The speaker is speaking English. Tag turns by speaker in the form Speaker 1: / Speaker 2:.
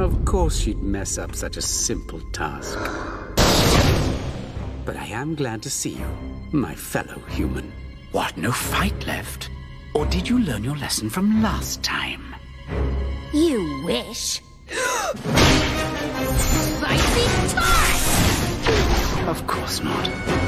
Speaker 1: Of course she'd mess up such a simple task. But I am glad to see you, my fellow human.
Speaker 2: What, no fight left? Or did you learn your lesson from last time?
Speaker 3: You wish. Spicy time!
Speaker 2: Of course not.